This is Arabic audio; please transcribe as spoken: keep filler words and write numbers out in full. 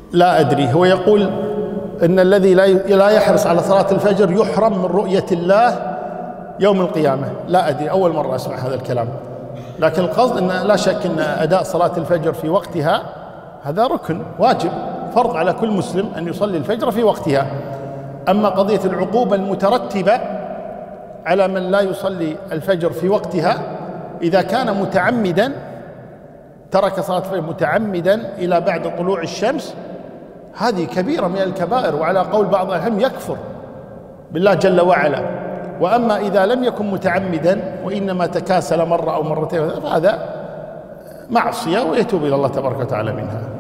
لا أدري. هو يقول إن الذي لا يحرص على صلاة الفجر يحرم من رؤية الله يوم القيامة. لا أدري، أول مرة أسمع هذا الكلام. لكن القصد أن لا شك أن أداء صلاة الفجر في وقتها هذا ركن واجب فرض على كل مسلم أن يصلي الفجر في وقتها. أما قضية العقوبة المترتبة على من لا يصلي الفجر في وقتها إذا كان متعمدا ترك صلاة الفجر متعمدا إلى بعد طلوع الشمس، هذه كبيرة من الكبائر، وعلى قول بعض العلماء يكفر بالله جل وعلا. وأما إذا لم يكن متعمدا وإنما تكاسل مرة أو مرتين فهذا معصية ويتوب إلى الله تبارك وتعالى منها.